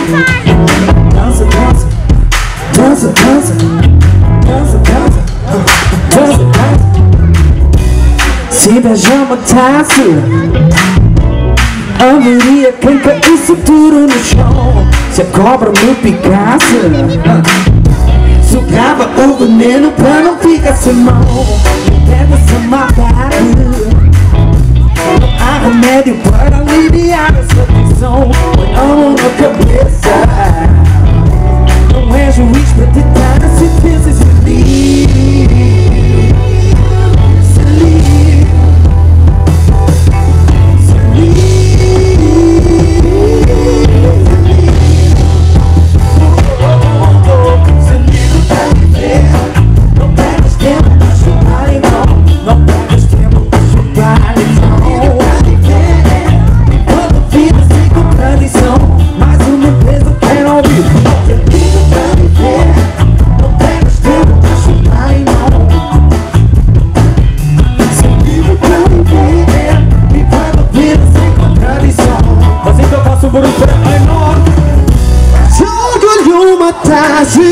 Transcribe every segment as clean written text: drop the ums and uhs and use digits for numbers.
Dança, dança, dança, dança, dança, dança, dança, dança. Se beijamos taça, haveria quem caísse tudo no chão. Se a cobra me picasse, sugava o veneno pra não ficar sem mão. Pega essa maldade, não há remédio para aliviar essa tensão. Põe a mão na cabeça, não é juiz pra te dar a sentença. Se livre, se livre, se livre, se livre pra viver. Não pegas tempo pra chupar limão, não pegas tempo pra chupar limão. Enquanto vida sem contradição, mais uma vez eu quero ouvir. Se livre pra viver, não pegas tempo pra chupar limão. Se livre pra viver, enquanto vida sem contradição. Assim que eu faço por um pé menor, jogo-lhe uma tarde.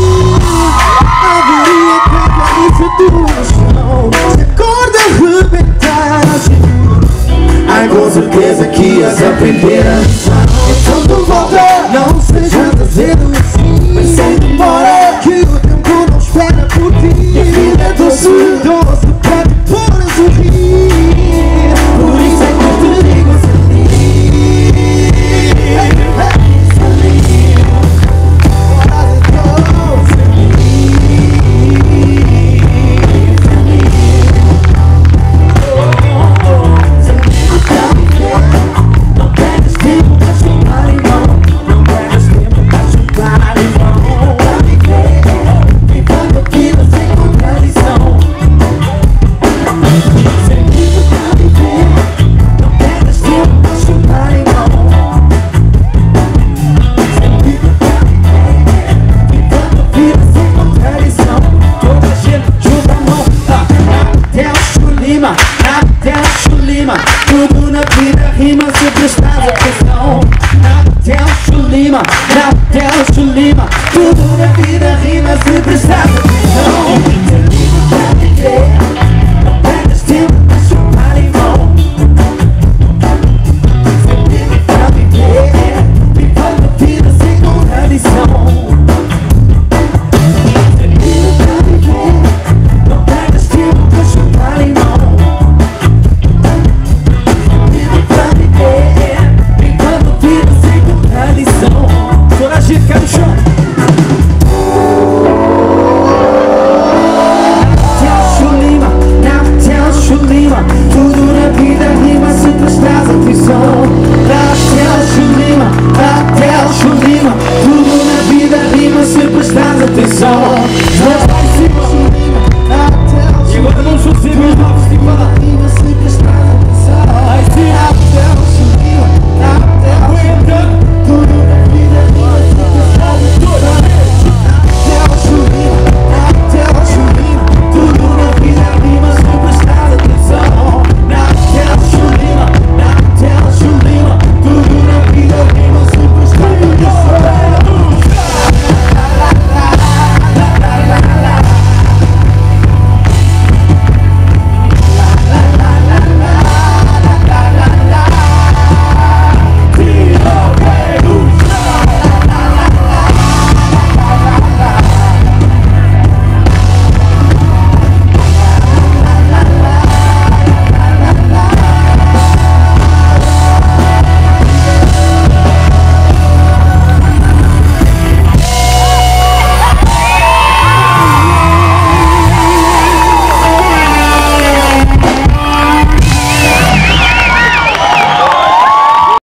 Haveria quem caísse tudo no chão. Se acorda arrebentasse, ai com certeza que ias aprender a lição. Então tu volta, não sejas azedo assim, mas sem demora, que o tempo não espera por ti. E a vida é doce, doce pra te pôr a sorrir. Por isso é que eu te digo se livre, se livre. Não pegas tempo pra chupar limão, não pegas tempo pra chupar limão. Pra viver, vivendo a vida sem contradição. Sem livro pra viver, não pegas tempo pra chupar limão. Sem livro pra viver, vivendo a vida sem contradição. Toda gente junta a mão, até o Selima, até o Selima. Tudo na vida rima, sempre está